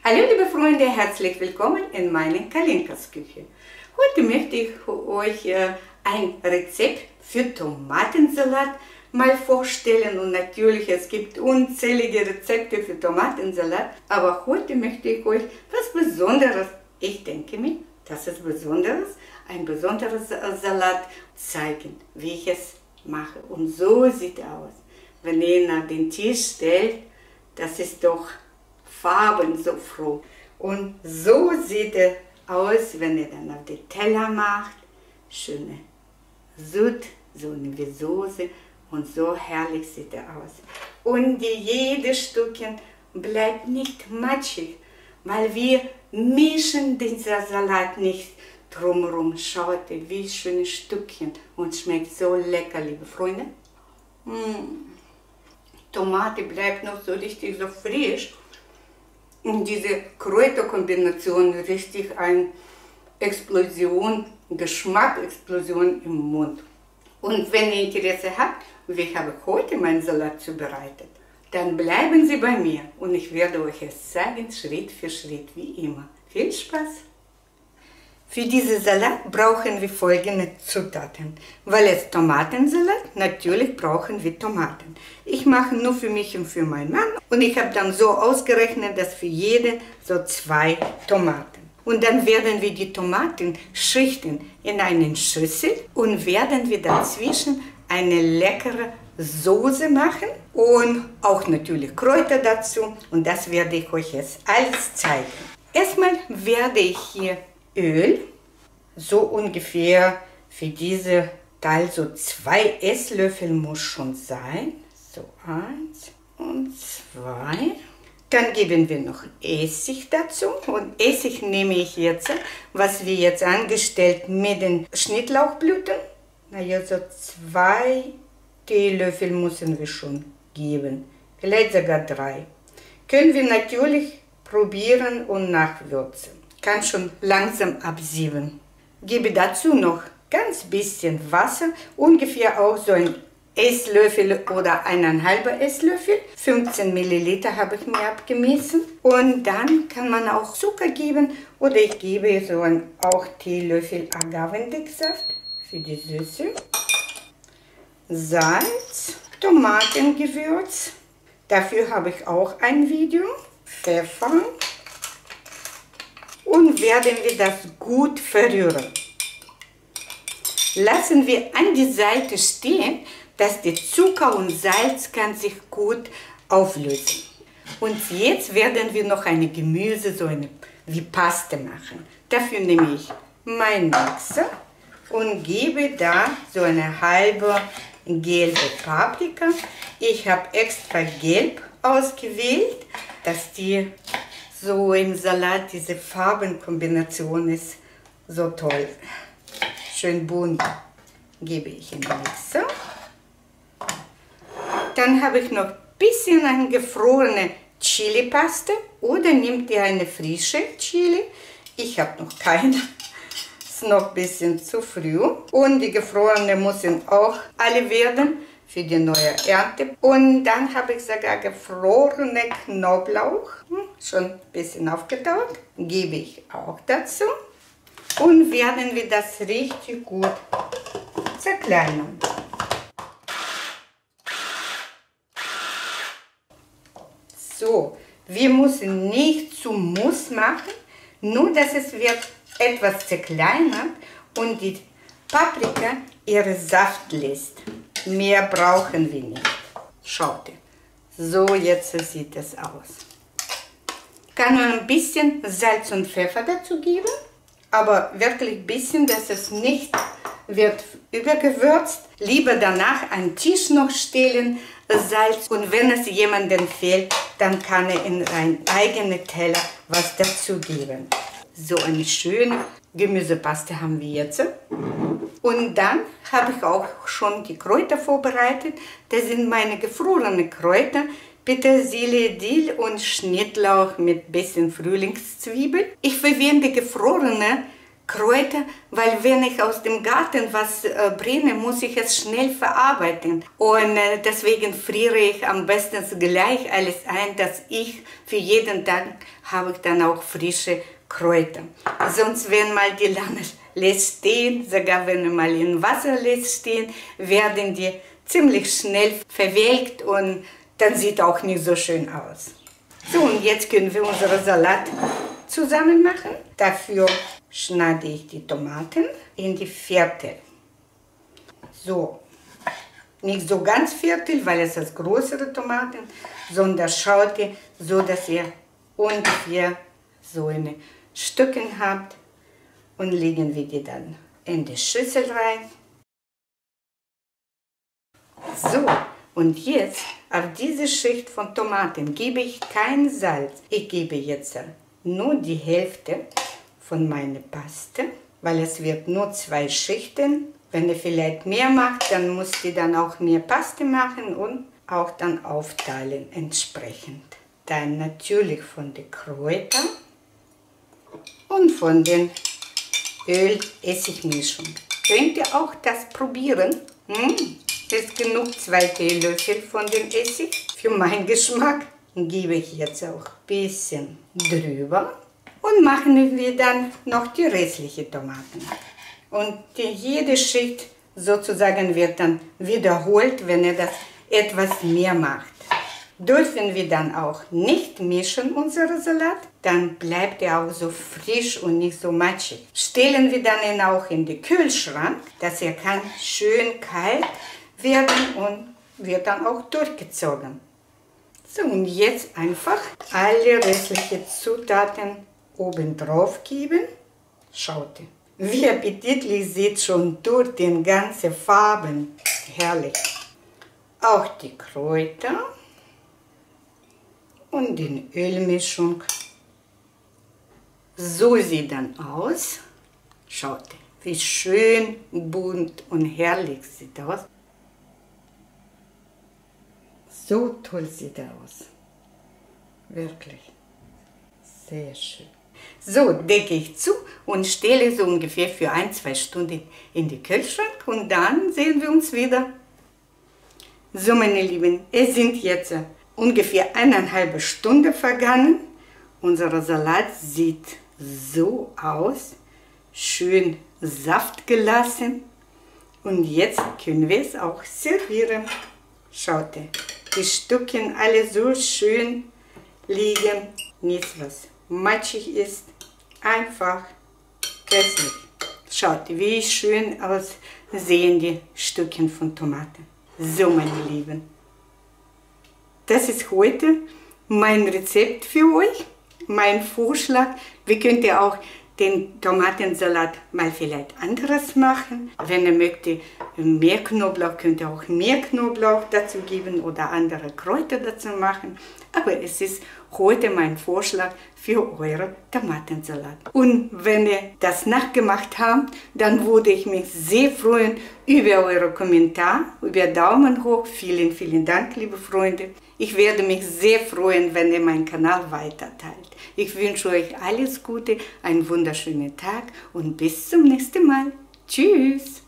Hallo liebe Freunde, herzlich willkommen in meiner Kalinkas Küche. Heute möchte ich euch ein Rezept für Tomatensalat mal vorstellen und natürlich es gibt unzählige Rezepte für Tomatensalat, aber heute möchte ich euch was Besonderes, ich denke mir, das ist Besonderes, ein besonderes Salat zeigen, wie ich es mache. Und so sieht es aus, wenn ihr ihn auf den Tisch stellt, das ist doch Farben so froh. Und so sieht er aus, wenn ihr dann auf den Teller macht. Schöne Sud, so eine Soße und so herrlich sieht er aus. Und jedes Stückchen bleibt nicht matschig, weil wir mischen den Salat nicht drumherum. Schaut wie schöne Stückchen und schmeckt so lecker, liebe Freunde. Tomate bleibt noch so richtig so frisch. Und diese Kräuterkombination richtig eine Explosion, Geschmacksexplosion im Mund. Und wenn ihr Interesse habt, wie habe ich heute meinen Salat zubereitet, dann bleiben Sie bei mir und ich werde euch es zeigen, Schritt für Schritt, wie immer. Viel Spaß! Für diesen Salat brauchen wir folgende Zutaten. Weil es Tomatensalat, natürlich brauchen wir Tomaten. Ich mache nur für mich und für meinen Mann und ich habe dann so ausgerechnet, dass für jeden so 2 Tomaten. Und dann werden wir die Tomaten schichten in eine Schüssel und werden wir dazwischen eine leckere Soße machen und auch natürlich Kräuter dazu und das werde ich euch jetzt alles zeigen. Erstmal werde ich hier Öl, so ungefähr für diese Teil so 2 Esslöffel muss schon sein. So 1 und 2. Dann geben wir noch Essig dazu und Essig nehme ich jetzt, was wir jetzt angestellt mit den Schnittlauchblüten. Naja, so 2 Teelöffel müssen wir schon geben, vielleicht sogar 3. Können wir natürlich probieren und nachwürzen. Kann schon langsam absieben. Gebe dazu noch ganz bisschen Wasser, ungefähr auch so ein Esslöffel oder 1,5 Esslöffel. 15 Milliliter habe ich mir abgemessen. Und dann kann man auch Zucker geben oder ich gebe so einen auch Teelöffel Agavendicksaft für die Süße. Salz, Tomatengewürz. Dafür habe ich auch ein Video. Pfeffer. Und werden wir das gut verrühren. Lassen wir an die Seite stehen, dass der Zucker und Salz kann sich gut auflösen. Und jetzt werden wir noch eine Gemüse, so eine wie Paste machen. Dafür nehme ich meinen Mixer und gebe da so eine halbe gelbe Paprika. Ich habe extra gelb ausgewählt, dass die so im Salat diese Farbenkombination ist so toll. Schön bunt gebe ich in den Mixer. Dann habe ich noch ein bisschen eine gefrorene Chili-Paste oder nehmt ihr eine frische Chili. Ich habe noch keine. Ist noch ein bisschen zu früh. Und die gefrorene müssen auch alle werden für die neue Ernte. Und dann habe ich sogar gefrorene Knoblauch, schon ein bisschen aufgetaut, gebe ich auch dazu. Und werden wir das richtig gut zerkleinern. So, wir müssen nicht zu Muss machen, nur dass es wird etwas zerkleinert und die Paprika ihren Saft lässt. Mehr brauchen wir nicht. Schaut. So jetzt sieht es aus. Kann man ein bisschen Salz und Pfeffer dazu geben, aber wirklich ein bisschen, dass es nicht wird übergewürzt. Lieber danach einen Tisch noch stellen, Salz und wenn es jemandem fehlt, dann kann er in einen eigenen Teller was dazu geben. So eine schöne Gemüsepaste haben wir jetzt. Und dann habe ich auch schon die Kräuter vorbereitet. Das sind meine gefrorenen Kräuter. Petersilie, Dill und Schnittlauch mit bisschen Frühlingszwiebel. Ich verwende gefrorene Kräuter, weil wenn ich aus dem Garten was bringe, muss ich es schnell verarbeiten. Und deswegen friere ich am besten gleich alles ein, dass ich für jeden Tag habe ich dann auch frische Kräuter. Sonst, wenn mal die lange lässt stehen, sogar wenn mal in Wasser lässt stehen, werden die ziemlich schnell verwelkt und dann sieht auch nicht so schön aus. So, und jetzt können wir unseren Salat zusammen machen. Dafür schneide ich die Tomaten in die Viertel. So, nicht so ganz Viertel, weil es ist größere Tomaten, sondern schaut ihr, so dass ihr ungefähr so eine Stücken habt und legen wir die dann in die Schüssel rein. So, und jetzt auf diese Schicht von Tomaten gebe ich kein Salz. Ich gebe jetzt nur die Hälfte von meiner Paste, weil es wird nur 2 Schichten. Wenn ihr vielleicht mehr macht, dann müsst ihr dann auch mehr Paste machen und auch dann aufteilen entsprechend. Dann natürlich von den Kräutern und von den Öl-Essig-Mischung. Könnt ihr auch das probieren? Ist genug 2 Teelöffel von dem Essig. Für meinen Geschmack gebe ich jetzt auch ein bisschen drüber. Und machen wir dann noch die restlichen Tomaten. Und jede Schicht sozusagen wird dann wiederholt, wenn ihr das etwas mehr macht. Dürfen wir dann auch nicht mischen, unseren Salat, dann bleibt er auch so frisch und nicht so matschig. Stellen wir dann ihn auch in den Kühlschrank, dass er kann schön kalt werden und wird dann auch durchgezogen. So, und jetzt einfach alle restlichen Zutaten oben drauf geben. Schaut, wie appetitlich sieht schon durch die ganzen Farben. Herrlich. Auch die Kräuter und die Ölmischung. So sieht dann aus. Schaut, wie schön bunt und herrlich sieht aus. So toll sieht er aus. Wirklich. Sehr schön. So decke ich zu und stelle so ungefähr für 1-2 Stunden in den Kühlschrank und dann sehen wir uns wieder. So, meine Lieben, es sind jetzt ungefähr 1,5 Stunden vergangen. Unser Salat sieht so aus, schön saftgelassen. Und jetzt können wir es auch servieren. Schaut, die Stückchen alle so schön liegen, nichts was matschig ist, einfach köstlich. Schaut, wie schön aussehen die Stückchen von Tomaten. So, meine Lieben, das ist heute mein Rezept für euch, mein Vorschlag. Wie könnt ihr auch den Tomatensalat mal vielleicht anderes machen. Wenn ihr möchtet mehr Knoblauch, könnt ihr auch mehr Knoblauch dazu geben oder andere Kräuter dazu machen. Aber es ist heute mein Vorschlag für euren Tomatensalat. Und wenn ihr das nachgemacht habt, dann würde ich mich sehr freuen über eure Kommentare, über Daumen hoch. Vielen, vielen Dank, liebe Freunde. Ich werde mich sehr freuen, wenn ihr meinen Kanal weiterteilt. Ich wünsche euch alles Gute, einen wunderschönen Tag und bis zum nächsten Mal. Tschüss!